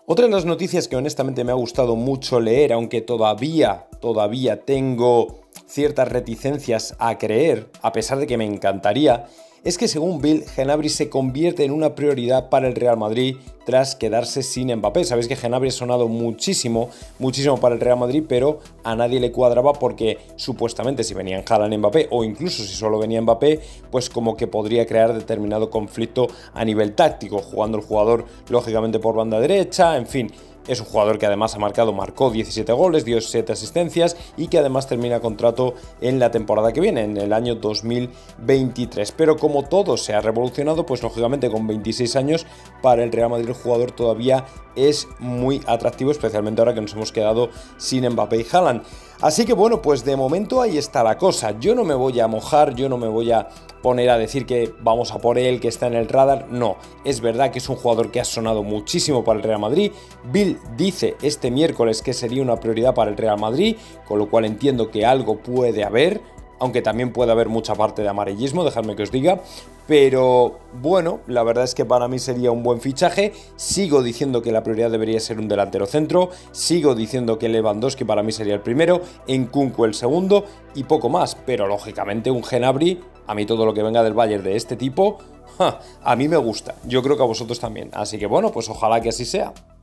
Otra de las noticias que honestamente me ha gustado mucho leer, aunque todavía tengo ciertas reticencias a creer, a pesar de que me encantaría, es que según Bill, Gnabry se convierte en una prioridad para el Real Madrid tras quedarse sin Mbappé. Sabéis que Gnabry ha sonado muchísimo para el Real Madrid, pero a nadie le cuadraba porque supuestamente si venían Haaland y Mbappé, o incluso si solo venía Mbappé, pues como que podría crear determinado conflicto a nivel táctico, jugando el jugador lógicamente por banda derecha, en fin. Es un jugador que además marcó 17 goles, dio 7 asistencias y que además termina contrato en la temporada que viene, en el año 2023. Pero como todo se ha revolucionado, pues lógicamente con 26 años para el Real Madrid el jugador todavía es muy atractivo, especialmente ahora que nos hemos quedado sin Mbappé y Haaland. Así que bueno, pues de momento ahí está la cosa. Yo no me voy a mojar, yo no me voy a poner a decir que vamos a por él, que está en el radar. No, es verdad que es un jugador que ha sonado muchísimo para el Real Madrid. Bill dice este miércoles que sería una prioridad para el Real Madrid, con lo cual entiendo que algo puede haber, aunque también puede haber mucha parte de amarillismo, dejadme que os diga. Pero bueno, la verdad es que para mí sería un buen fichaje. Sigo diciendo que la prioridad debería ser un delantero centro. Sigo diciendo que Lewandowski para mí sería el primero, Nkunku el segundo y poco más. Pero lógicamente un Gnabry, a mí todo lo que venga del Bayern de este tipo, a mí me gusta. Yo creo que a vosotros también. Así que bueno, pues ojalá que así sea.